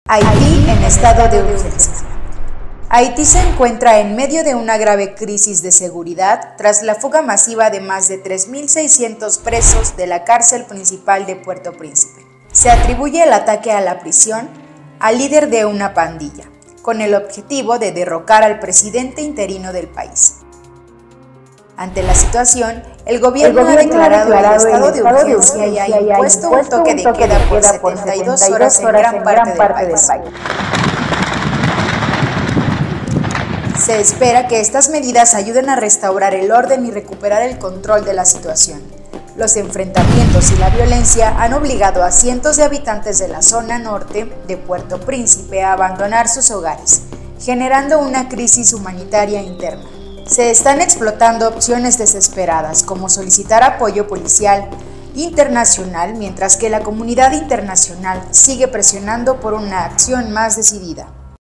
Haití en estado de urgencia. Haití se encuentra en medio de una grave crisis de seguridad tras la fuga masiva de más de 3.600 presos de la cárcel principal de Puerto Príncipe. Se atribuye el ataque a la prisión al líder de una pandilla, con el objetivo de derrocar al presidente interino del país. Ante la situación, el gobierno ha declarado el estado de urgencia y ha impuesto un toque de queda por 72 horas en gran parte del país. Se espera que estas medidas ayuden a restaurar el orden y recuperar el control de la situación. Los enfrentamientos y la violencia han obligado a cientos de habitantes de la zona norte de Puerto Príncipe a abandonar sus hogares, generando una crisis humanitaria interna. Se están explotando opciones desesperadas, como solicitar apoyo policial internacional, mientras que la comunidad internacional sigue presionando por una acción más decidida.